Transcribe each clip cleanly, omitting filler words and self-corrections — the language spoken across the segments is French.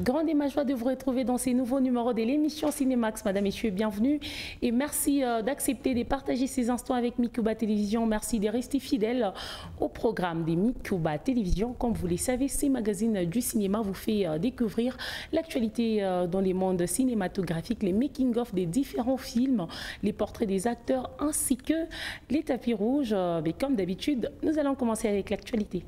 Grande et ma joie de vous retrouver dans ces nouveaux numéros de l'émission Cinémax. Madame, Messieurs, bienvenue et merci d'accepter de partager ces instants avec Mikuba Télévision. Merci de rester fidèles au programme de Mikuba Télévision. Comme vous le savez, ces magazines du cinéma vous fait découvrir l'actualité dans les mondes cinématographiques, les making-of des différents films, les portraits des acteurs ainsi que les tapis rouges. Mais comme d'habitude, nous allons commencer avec l'actualité.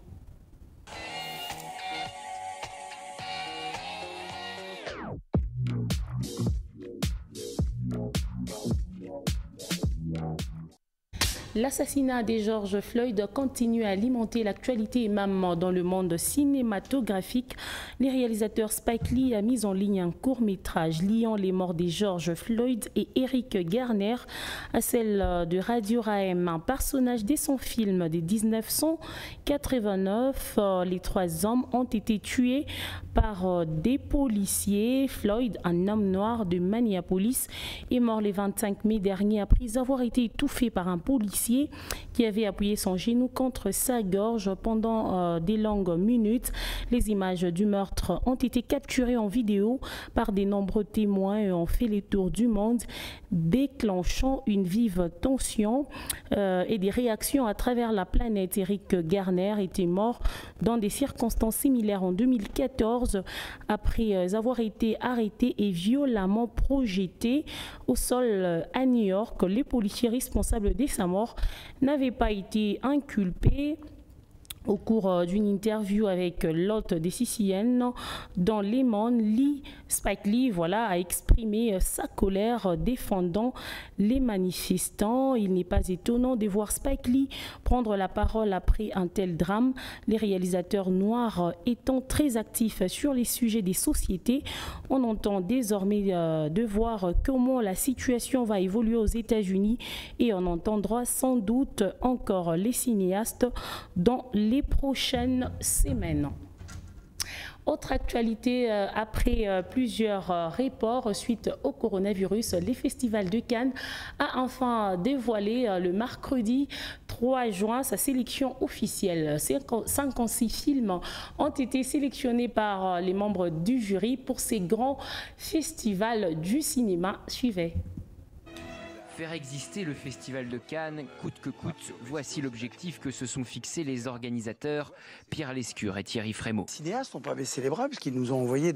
L'assassinat de George Floyd continue à alimenter l'actualité et même dans le monde cinématographique. Le réalisateur Spike Lee a mis en ligne un court-métrage liant les morts de George Floyd et Eric Garner à celle de Radio Raheem, un personnage de son film de 1989. Les trois hommes ont été tués par des policiers. Floyd, un homme noir de Minneapolis, est mort le 25 mai dernier après avoir été étouffé par un policier qui avait appuyé son genou contre sa gorge pendant des longues minutes. Les images du meurtre ont été capturées en vidéo par de nombreux témoins et ont fait les tours du monde, déclenchant une vive tension et des réactions à travers la planète. Eric Garner était mort dans des circonstances similaires en 2014 après avoir été arrêté et violemment projeté au sol à New York. Les policiers responsables de sa mort n'avaient pas été inculpés. Au cours d'une interview avec l'hôte des CCN dans Le Monde, Spike Lee a exprimé sa colère défendant les manifestants. Il n'est pas étonnant de voir Spike Lee prendre la parole après un tel drame. Les réalisateurs noirs étant très actifs sur les sujets des sociétés, on entend désormais de voir comment la situation va évoluer aux États-Unis et on entendra sans doute encore les cinéastes dans les prochaines semaines. Autre actualité, après plusieurs reports suite au coronavirus, le Festival de Cannes a enfin dévoilé le mercredi 3 juin sa sélection officielle. 56 films ont été sélectionnés par les membres du jury pour ces grands festivals du cinéma. Suivez. Faire exister le Festival de Cannes, coûte que coûte, voici l'objectif que se sont fixés les organisateurs Pierre Lescure et Thierry Frémaux. Les cinéastes n'ont pas baissé les bras puisqu'ils nous ont envoyé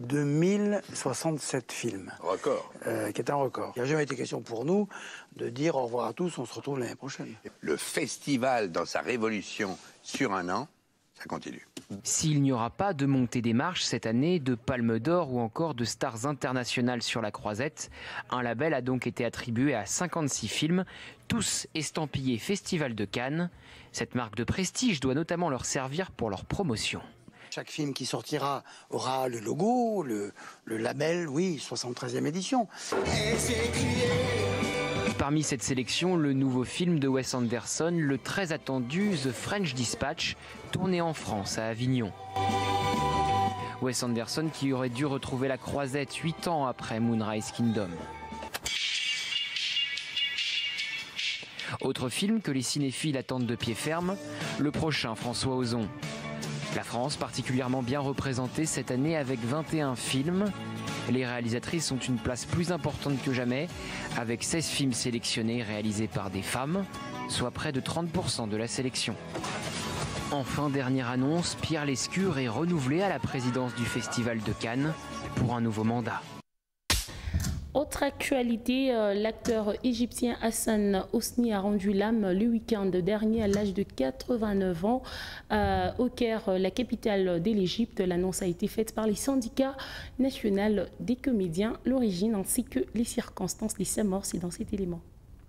2067 films. Record. Qui est un record. Il n'y a jamais été question pour nous de dire au revoir à tous, on se retrouve l'année prochaine. Le festival dans sa révolution sur un an, ça continue. S'il n'y aura pas de montée des marches cette année, de Palme d'Or ou encore de stars internationales sur la croisette, un label a donc été attribué à 56 films, tous estampillés Festival de Cannes. Cette marque de prestige doit notamment leur servir pour leur promotion. Chaque film qui sortira aura le logo, le label, oui, 73e édition. Parmi cette sélection, le nouveau film de Wes Anderson, le très attendu The French Dispatch, tourné en France, à Avignon. Wes Anderson qui aurait dû retrouver la croisette 8 ans après Moonrise Kingdom. Autre film que les cinéphiles attendent de pied ferme, le prochain François Ozon. La France particulièrement bien représentée cette année avec 21 films. Les réalisatrices ont une place plus importante que jamais, avec 16 films sélectionnés réalisés par des femmes, soit près de 30% de la sélection. Enfin, dernière annonce, Pierre Lescure est renouvelé à la présidence du Festival de Cannes pour un nouveau mandat. Autre actualité, l'acteur égyptien Hassan Hosni a rendu l'âme le week-end dernier à l'âge de 89 ans au Caire, la capitale de l'Égypte. L'annonce a été faite par les syndicats nationaux des comédiens. L'origine ainsi que les circonstances de sa mort, c'est dans cet élément.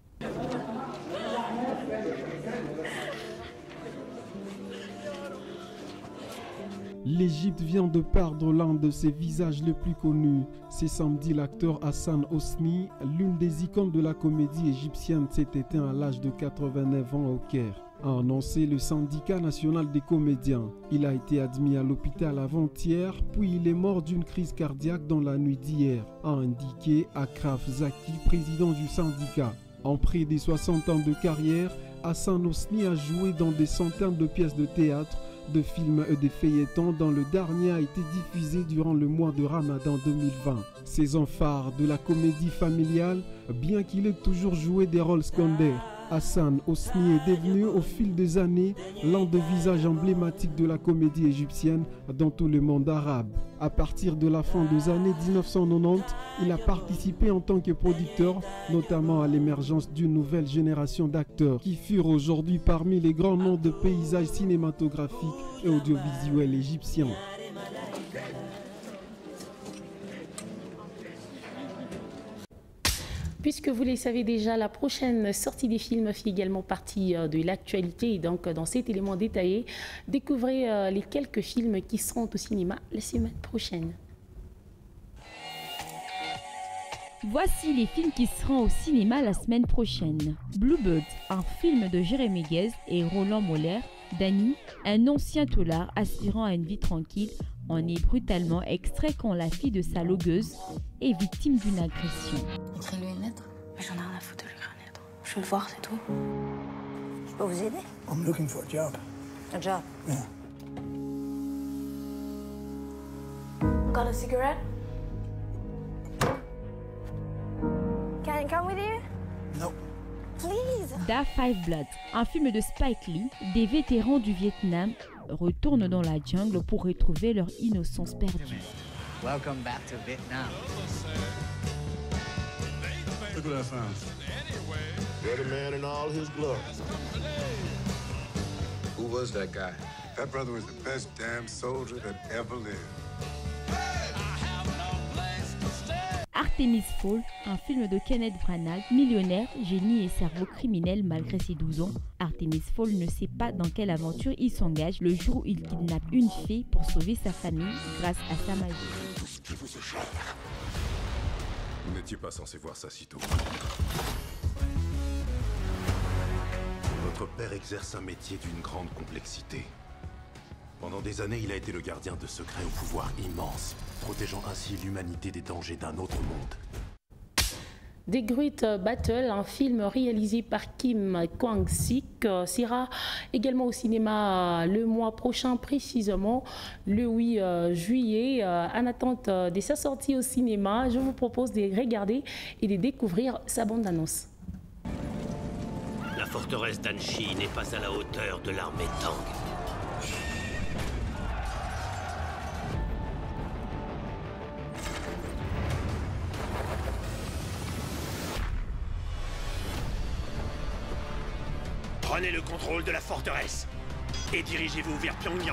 L'Égypte vient de perdre l'un de ses visages les plus connus. C'est samedi, l'acteur Hassan Hosni, l'une des icônes de la comédie égyptienne, s'est éteint à l'âge de 89 ans au Caire, a annoncé le syndicat national des comédiens. Il a été admis à l'hôpital avant-hier, puis il est mort d'une crise cardiaque dans la nuit d'hier, a indiqué Akraf Zaki, président du syndicat. En près des 60 ans de carrière, Hassan Hosni a joué dans des centaines de pièces de théâtre, de films et de feuilletons dont le dernier a été diffusé durant le mois de Ramadan 2020. Saison phare de la comédie familiale, bien qu'il ait toujours joué des rôles secondaires, Hassan Hosni est devenu au fil des années l'un des visages emblématiques de la comédie égyptienne dans tout le monde arabe. À partir de la fin des années 1990, il a participé en tant que producteur, notamment à l'émergence d'une nouvelle génération d'acteurs qui furent aujourd'hui parmi les grands noms de paysages cinématographiques et audiovisuels égyptiens. Puisque vous le savez déjà, la prochaine sortie des films fait également partie de l'actualité. Et donc, dans cet élément détaillé, découvrez les quelques films qui seront au cinéma la semaine prochaine. Voici les films qui seront au cinéma la semaine prochaine. Bluebird, un film de Jérémy Guez et Roland Moller. Danny, un ancien taulard aspirant à une vie tranquille, en est brutalement extrait quand la fille de sa logueuse est victime d'une agression. Écris-lui une lettre. Mais j'en ai rien à foutre de lui écrire une lettre. Je veux le voir, c'est tout. Je peux vous aider? I'm looking for a job. A job? Yeah. Got a cigarette? Can I come with you? No. Please. Da Five Bloods, un film de Spike Lee, des vétérans du Vietnam retournent dans la jungle pour retrouver leur innocence perdue. Welcome back to Vietnam. Look what I found. Dirty man in all his glory. Who was that guy? That brother was the best damn soldier that ever lived. Artemis Fowl, un film de Kenneth Branagh, millionnaire, génie et cerveau criminel malgré ses 12 ans. Artemis Fowl ne sait pas dans quelle aventure il s'engage le jour où il kidnappe une fille pour sauver sa famille grâce à sa magie. Tout ce qui vous est cher. Vous n'étiez pas censé voir ça si tôt. Votre père exerce un métier d'une grande complexité. Pendant des années, il a été le gardien de secrets au pouvoir immense, protégeant ainsi l'humanité des dangers d'un autre monde. The Great Battle, un film réalisé par Kim Kwang-sik, sera également au cinéma le mois prochain, précisément le 8 juillet. En attente de sa sortie au cinéma, je vous propose de regarder et de découvrir sa bande-annonce. La forteresse d'Anchi n'est pas à la hauteur de l'armée Tang. Prenez le contrôle de la forteresse et dirigez-vous vers Pyongyang.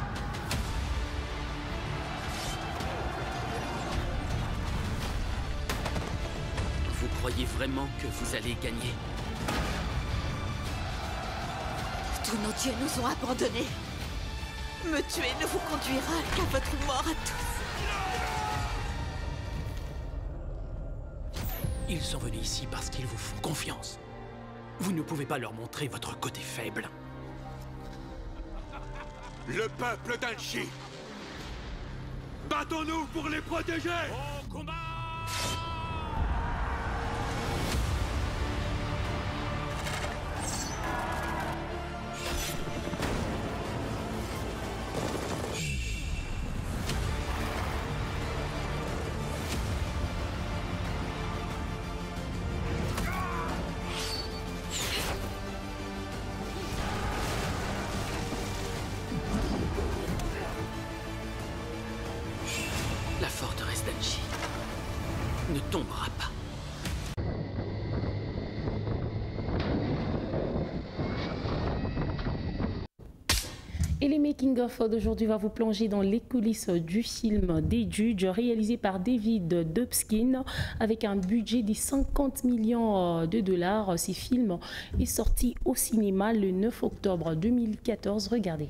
Vous croyez vraiment que vous allez gagner? Tous nos dieux nous ont abandonnés. Me tuer ne vous conduira qu'à votre mort à tous. Ils sont venus ici parce qu'ils vous font confiance. Vous ne pouvez pas leur montrer votre côté faible. Le peuple d'Anchi! Battons-nous pour les protéger! Au combat! La forteresse d'Anchi ne tombera pas. Et les making-of d'aujourd'hui va vous plonger dans les coulisses du film des Juges, réalisé par David Dubskin avec un budget de 50 millions de dollars. Ce film est sorti au cinéma le 9 octobre 2014. Regardez.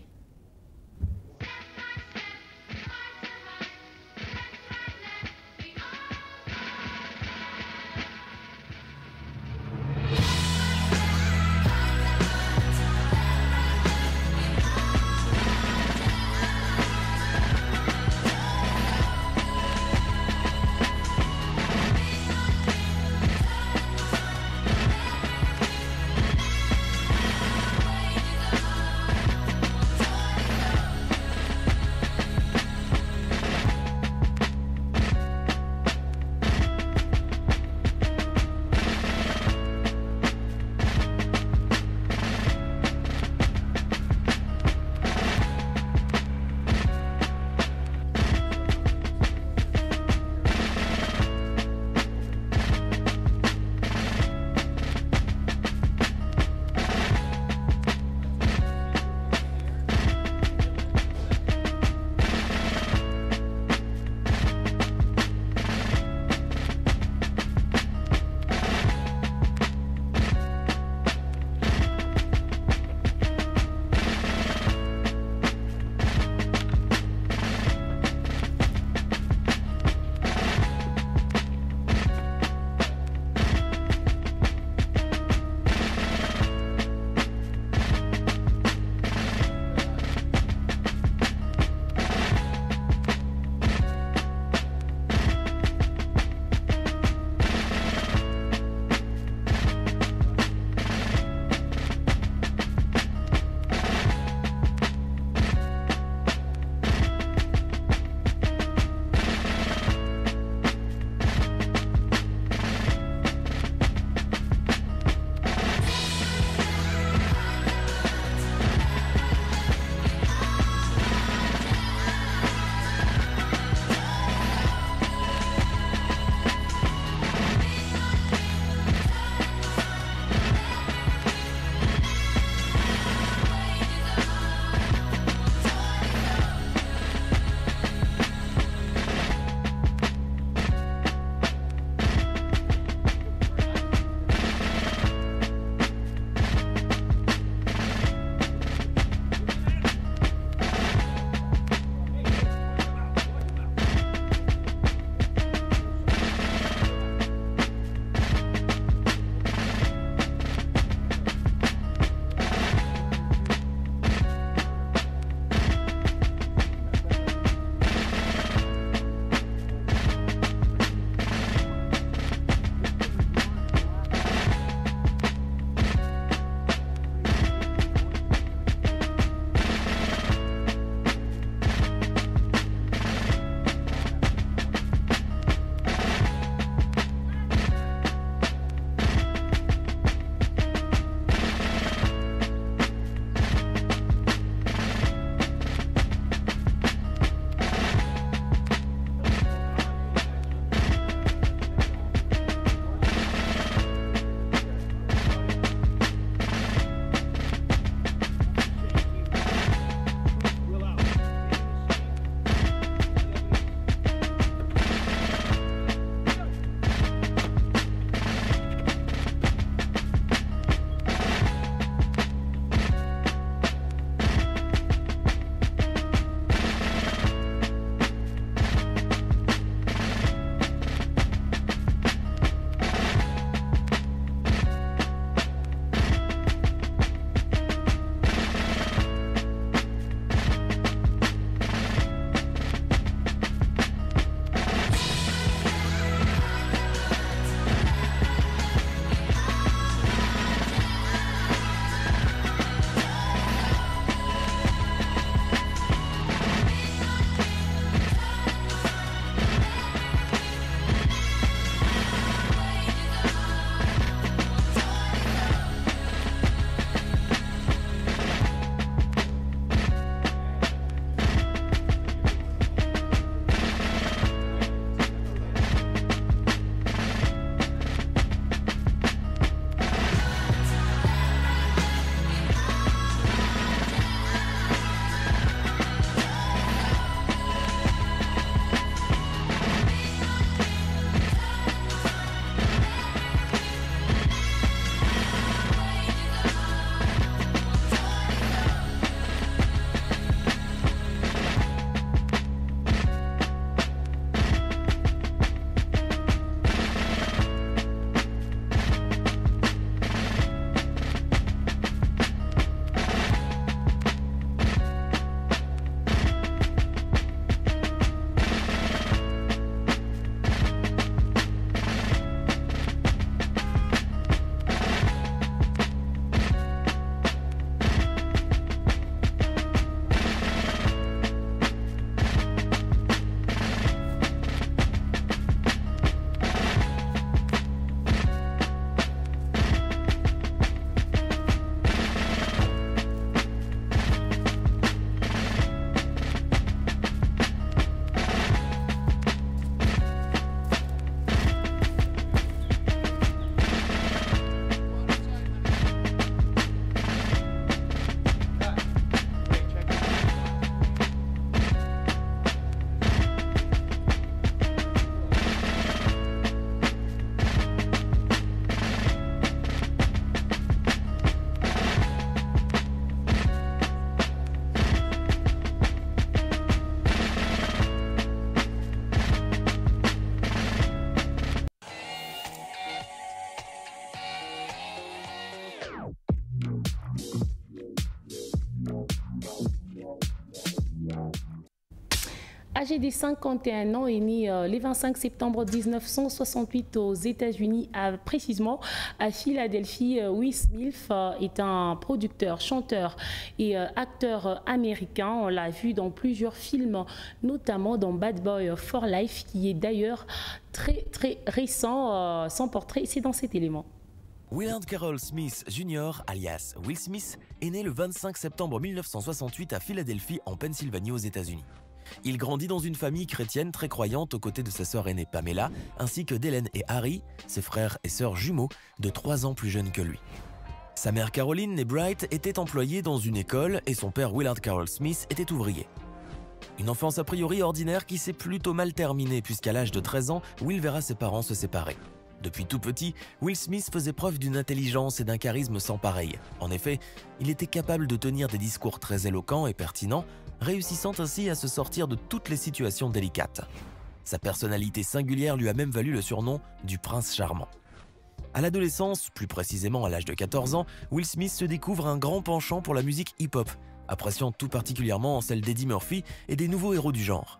âgé de 51 ans, est né le 25 septembre 1968 aux États-Unis, précisément à Philadelphie. Will Smith est un producteur, chanteur et acteur américain. On l'a vu dans plusieurs films, notamment dans Bad Boy for Life, qui est d'ailleurs très récent. Son portrait, c'est dans cet élément. Willard Carroll Smith Jr., alias Will Smith, est né le 25 septembre 1968 à Philadelphie, en Pennsylvanie, aux États-Unis. Il grandit dans une famille chrétienne très croyante aux côtés de sa sœur aînée Pamela, ainsi que d'Hélène et Harry, ses frères et sœurs jumeaux, de 3 ans plus jeunes que lui. Sa mère Caroline, née Bright, était employée dans une école et son père Willard Carroll Smith était ouvrier. Une enfance a priori ordinaire qui s'est plutôt mal terminée puisqu'à l'âge de 13 ans, Will verra ses parents se séparer. Depuis tout petit, Will Smith faisait preuve d'une intelligence et d'un charisme sans pareil. En effet, il était capable de tenir des discours très éloquents et pertinents, réussissant ainsi à se sortir de toutes les situations délicates. Sa personnalité singulière lui a même valu le surnom du Prince Charmant. À l'adolescence, plus précisément à l'âge de 14 ans, Will Smith se découvre un grand penchant pour la musique hip-hop, appréciant tout particulièrement celle d'Eddie Murphy et des nouveaux héros du genre.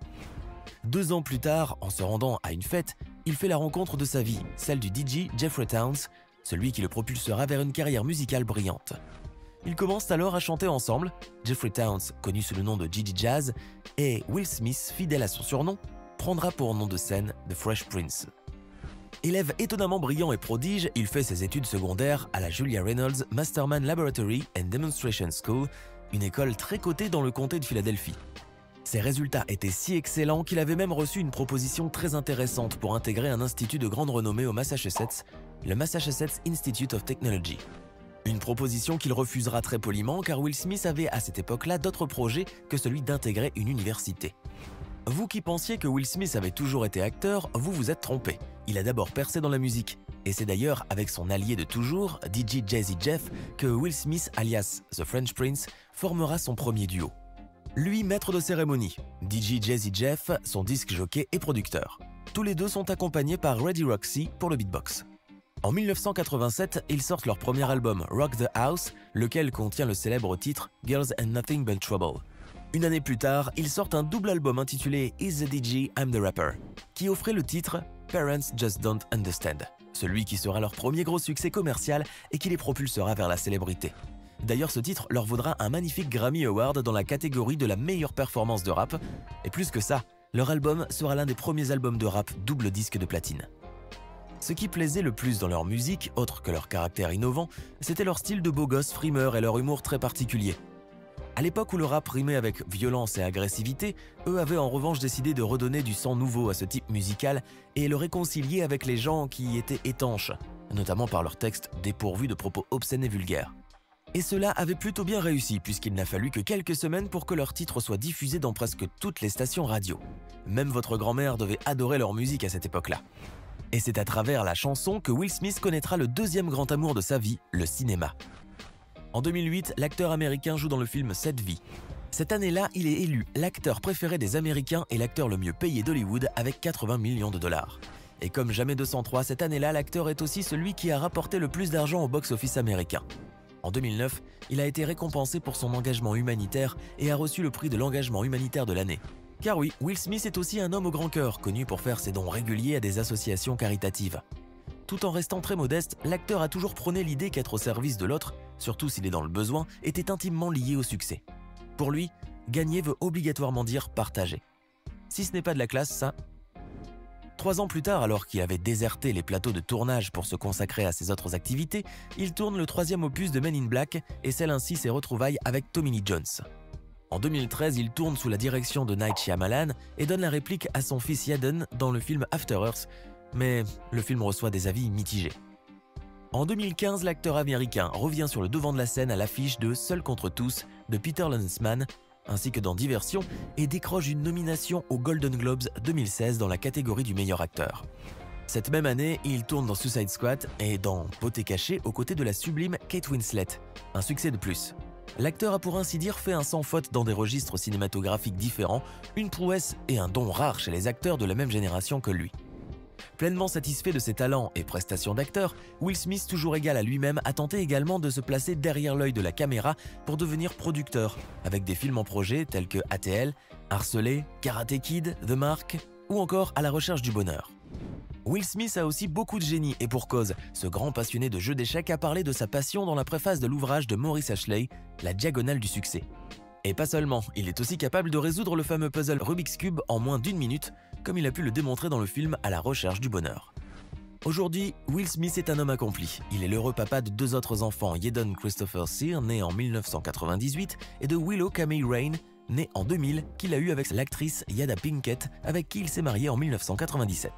2 ans plus tard, en se rendant à une fête, il fait la rencontre de sa vie, celle du DJ Jeffrey Towns, celui qui le propulsera vers une carrière musicale brillante. Ils commencent alors à chanter ensemble, Jeffrey Towns, connu sous le nom de Gigi Jazz, et Will Smith, fidèle à son surnom, prendra pour nom de scène The Fresh Prince. Élève étonnamment brillant et prodige, il fait ses études secondaires à la Julia Reynolds Masterman Laboratory and Demonstration School, une école très cotée dans le comté de Philadelphie. Ses résultats étaient si excellents qu'il avait même reçu une proposition très intéressante pour intégrer un institut de grande renommée au Massachusetts, le Massachusetts Institute of Technology. Une proposition qu'il refusera très poliment car Will Smith avait à cette époque-là d'autres projets que celui d'intégrer une université. Vous qui pensiez que Will Smith avait toujours été acteur, vous vous êtes trompé. Il a d'abord percé dans la musique. Et c'est d'ailleurs avec son allié de toujours, DJ Jazzy Jeff, que Will Smith, alias The French Prince, formera son premier duo. Lui, maître de cérémonie, DJ Jazzy Jeff, son disque jockey et producteur. Tous les deux sont accompagnés par Reddy Roxy pour le beatbox. En 1987, ils sortent leur premier album Rock the House, lequel contient le célèbre titre Girls and Nothing But Trouble. Une année plus tard, ils sortent un double album intitulé Is the DJ, I'm the Rapper, qui offrait le titre Parents Just Don't Understand, celui qui sera leur premier gros succès commercial et qui les propulsera vers la célébrité. D'ailleurs, ce titre leur vaudra un magnifique Grammy Award dans la catégorie de la meilleure performance de rap. Et plus que ça, leur album sera l'un des premiers albums de rap double disque de platine. Ce qui plaisait le plus dans leur musique, autre que leur caractère innovant, c'était leur style de beau gosse frimeur et leur humour très particulier. À l'époque où le rap rimait avec violence et agressivité, eux avaient en revanche décidé de redonner du sang nouveau à ce type musical et le réconcilier avec les gens qui y étaient étanches, notamment par leurs textes dépourvus de propos obscènes et vulgaires. Et cela avait plutôt bien réussi puisqu'il n'a fallu que quelques semaines pour que leur titre soit diffusé dans presque toutes les stations radio. Même votre grand-mère devait adorer leur musique à cette époque-là. Et c'est à travers la chanson que Will Smith connaîtra le deuxième grand amour de sa vie, le cinéma. En 2008, l'acteur américain joue dans le film 7 vies. Cette année-là, il est élu l'acteur préféré des Américains et l'acteur le mieux payé d'Hollywood avec 80 millions de dollars. Et comme jamais 203, cette année-là, l'acteur est aussi celui qui a rapporté le plus d'argent au box-office américain. En 2009, il a été récompensé pour son engagement humanitaire et a reçu le prix de l'engagement humanitaire de l'année. Car oui, Will Smith est aussi un homme au grand cœur, connu pour faire ses dons réguliers à des associations caritatives. Tout en restant très modeste, l'acteur a toujours prôné l'idée qu'être au service de l'autre, surtout s'il est dans le besoin, était intimement lié au succès. Pour lui, gagner veut obligatoirement dire partager. Si ce n'est pas de la classe, ça... 3 ans plus tard, alors qu'il avait déserté les plateaux de tournage pour se consacrer à ses autres activités, il tourne le 3e opus de Men in Black et scelle ainsi ses retrouvailles avec Tommy Lee Jones. En 2013, il tourne sous la direction de Night Shyamalan et donne la réplique à son fils Yaden dans le film After Earth, mais le film reçoit des avis mitigés. En 2015, l'acteur américain revient sur le devant de la scène à l'affiche de Seul contre tous de Peter Lanzmann, ainsi que dans Diversion, et décroche une nomination aux Golden Globes 2016 dans la catégorie du meilleur acteur. Cette même année, il tourne dans Suicide Squad et dans Beauté cachée aux côtés de la sublime Kate Winslet. Un succès de plus. L'acteur a pour ainsi dire fait un sans faute dans des registres cinématographiques différents, une prouesse et un don rare chez les acteurs de la même génération que lui. Pleinement satisfait de ses talents et prestations d'acteur, Will Smith, toujours égal à lui-même, a tenté également de se placer derrière l'œil de la caméra pour devenir producteur, avec des films en projet tels que ATL, Harcelé, Karate Kid, The Mark ou encore À la recherche du bonheur. Will Smith a aussi beaucoup de génie et pour cause, ce grand passionné de jeux d'échecs a parlé de sa passion dans la préface de l'ouvrage de Maurice Ashley, La diagonale du succès. Et pas seulement, il est aussi capable de résoudre le fameux puzzle Rubik's Cube en moins d'1 minute, comme il a pu le démontrer dans le film À la recherche du bonheur. Aujourd'hui, Will Smith est un homme accompli. Il est l'heureux papa de 2 autres enfants, Yeadon Christopher Sear, né en 1998, et de Willow Camille Rain, né en 2000, qu'il a eu avec l'actrice Jada Pinkett, avec qui il s'est marié en 1997.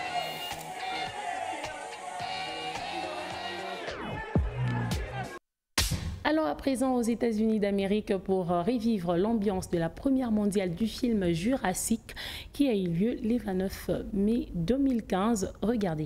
Alors à présent aux États-Unis d'Amérique pour revivre l'ambiance de la première mondiale du film Jurassic qui a eu lieu le 29 mai 2015. Regardez.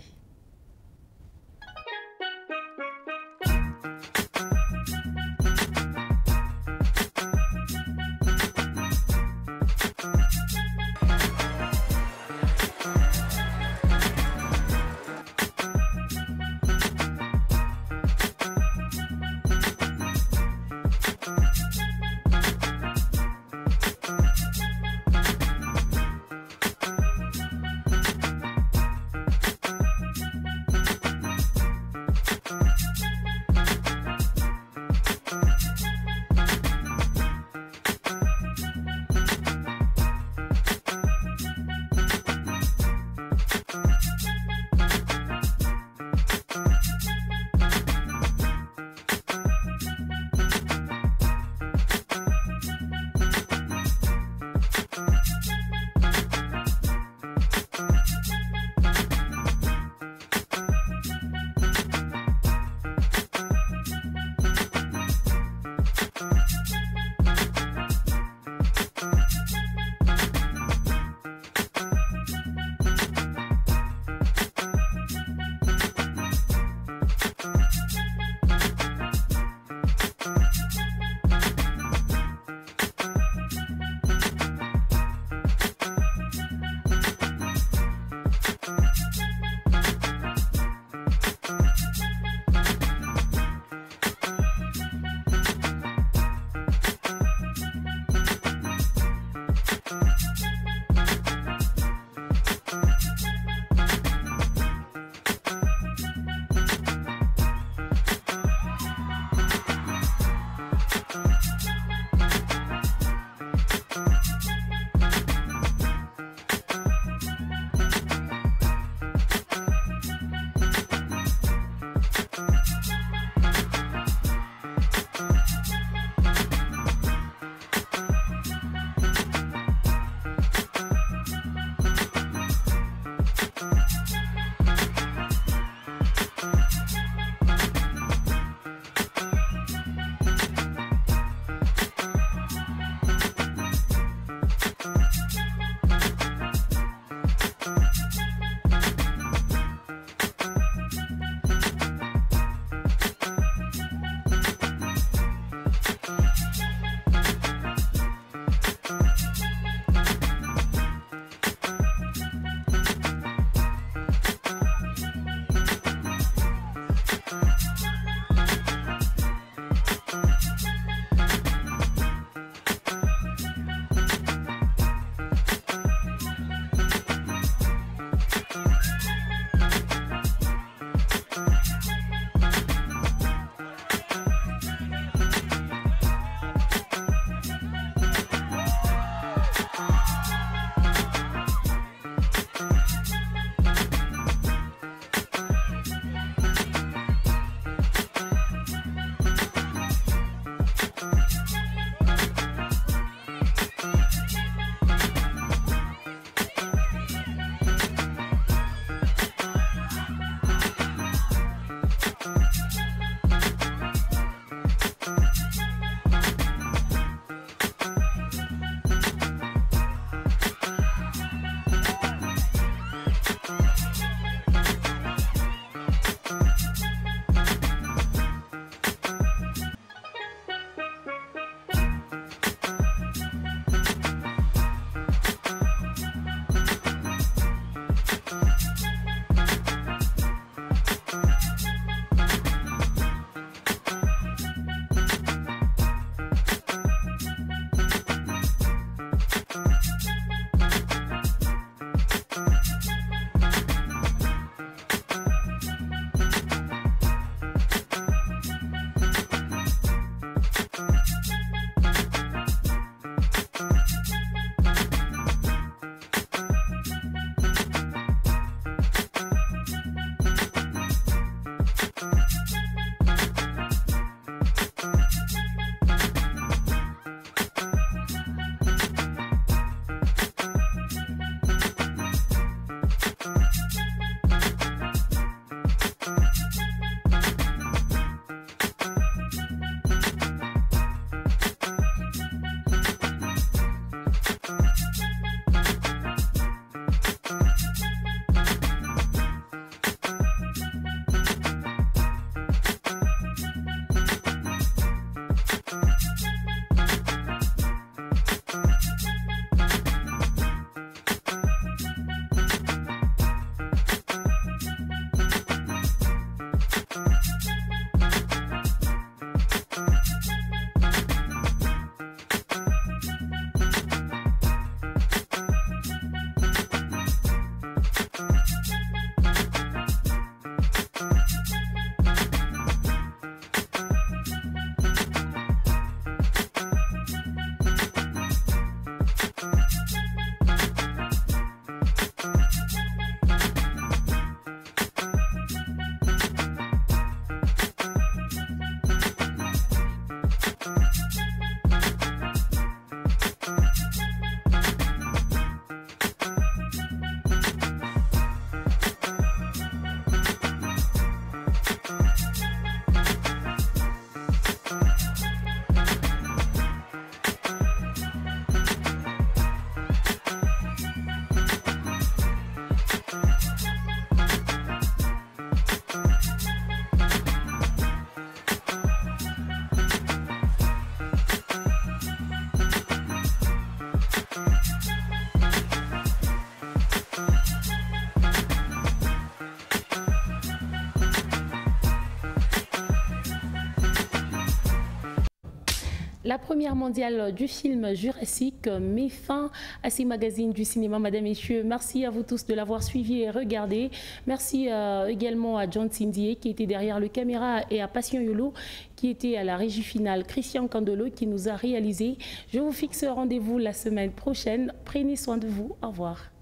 La première mondiale du film Jurassic met fin à ces magazines du cinéma. Madame, Messieurs, merci à vous tous de l'avoir suivi et regardé. Merci également à John Cindy qui était derrière le caméra et à Passion Yolo qui était à la régie finale, Christian Candolo qui nous a réalisé. Je vous fixe rendez-vous la semaine prochaine. Prenez soin de vous. Au revoir.